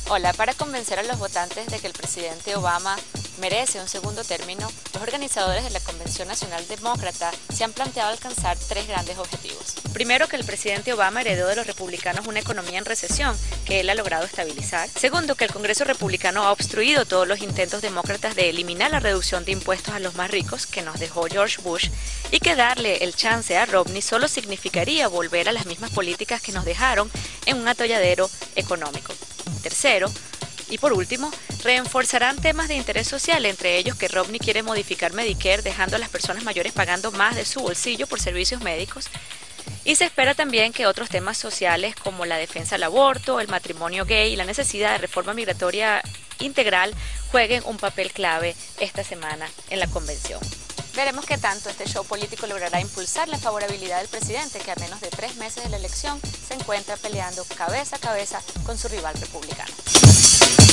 Hola, para convencer a los votantes de que el presidente Obama merece un segundo término, los organizadores de la Convención Nacional Demócrata se han planteado alcanzar tres grandes objetivos. Primero, que el presidente Obama heredó de los republicanos una economía en recesión que él ha logrado estabilizar. Segundo, que el Congreso republicano ha obstruido todos los intentos demócratas de eliminar la reducción de impuestos a los más ricos que nos dejó George Bush, y que darle el chance a Romney solo significaría volver a las mismas políticas que nos dejaron en un atolladero económico. Tercero, y por último, reforzarán temas de interés social, entre ellos que Romney quiere modificar Medicare dejando a las personas mayores pagando más de su bolsillo por servicios médicos, y se espera también que otros temas sociales como la defensa del aborto, el matrimonio gay y la necesidad de reforma migratoria integral jueguen un papel clave esta semana en la convención. Veremos qué tanto este show político logrará impulsar la favorabilidad del presidente, que a menos de 3 meses de la elección se encuentra peleando cabeza a cabeza con su rival republicano.